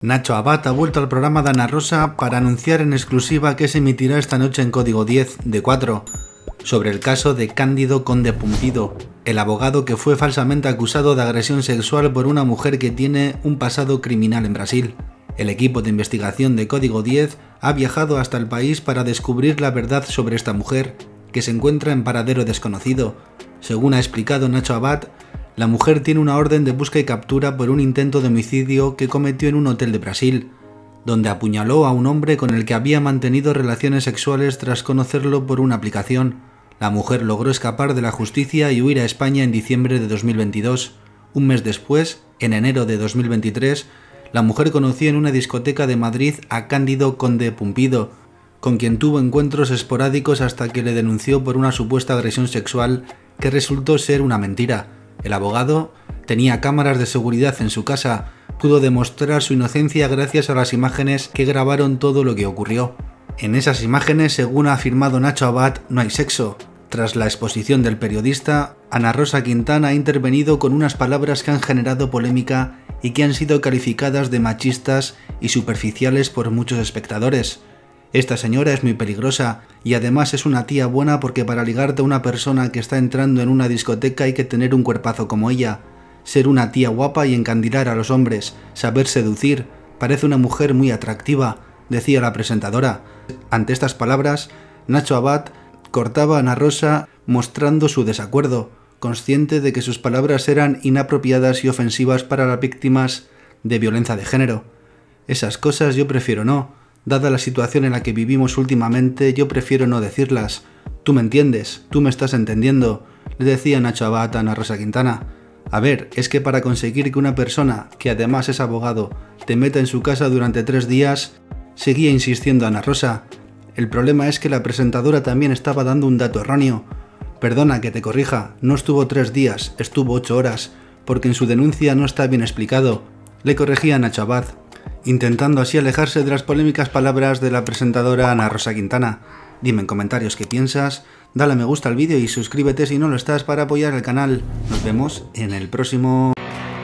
Nacho Abad ha vuelto al programa de Ana Rosa para anunciar en exclusiva que se emitirá esta noche en Código 10 de 4 sobre el caso de Cándido Conde Pumpido, el abogado que fue falsamente acusado de agresión sexual por una mujer que tiene un pasado criminal en Brasil. El equipo de investigación de Código 10 ha viajado hasta el país para descubrir la verdad sobre esta mujer, que se encuentra en paradero desconocido. Según ha explicado Nacho Abad, la mujer tiene una orden de busca y captura por un intento de homicidio que cometió en un hotel de Brasil, donde apuñaló a un hombre con el que había mantenido relaciones sexuales tras conocerlo por una aplicación. La mujer logró escapar de la justicia y huir a España en diciembre de 2022. Un mes después, en enero de 2023, la mujer conoció en una discoteca de Madrid a Cándido Conde Pumpido, con quien tuvo encuentros esporádicos hasta que le denunció por una supuesta agresión sexual que resultó ser una mentira. El abogado tenía cámaras de seguridad en su casa, pudo demostrar su inocencia gracias a las imágenes que grabaron todo lo que ocurrió. En esas imágenes, según ha afirmado Nacho Abad, no hay sexo. Tras la exposición del periodista, Ana Rosa Quintana ha intervenido con unas palabras que han generado polémica y que han sido calificadas de machistas y superficiales por muchos espectadores. Esta señora es muy peligrosa y además es una tía buena porque para ligarte a una persona que está entrando en una discoteca hay que tener un cuerpazo como ella, ser una tía guapa y encandilar a los hombres, saber seducir, parece una mujer muy atractiva, decía la presentadora. Ante estas palabras, Nacho Abad cortaba a Ana Rosa mostrando su desacuerdo, consciente de que sus palabras eran inapropiadas y ofensivas para las víctimas de violencia de género. Esas cosas yo prefiero no. Dada la situación en la que vivimos últimamente, yo prefiero no decirlas. Tú me entiendes, tú me estás entendiendo, le decía Nacho Abad a Ana Rosa Quintana. A ver, es que para conseguir que una persona, que además es abogado, te meta en su casa durante 3 días, seguía insistiendo Ana Rosa. El problema es que la presentadora también estaba dando un dato erróneo. Perdona que te corrija, no estuvo 3 días, estuvo 8 horas, porque en su denuncia no está bien explicado, le corregía Nacho Abad, intentando así alejarse de las polémicas palabras de la presentadora Ana Rosa Quintana. Dime en comentarios qué piensas, dale a me gusta al vídeo y suscríbete si no lo estás para apoyar el canal. Nos vemos en el próximo.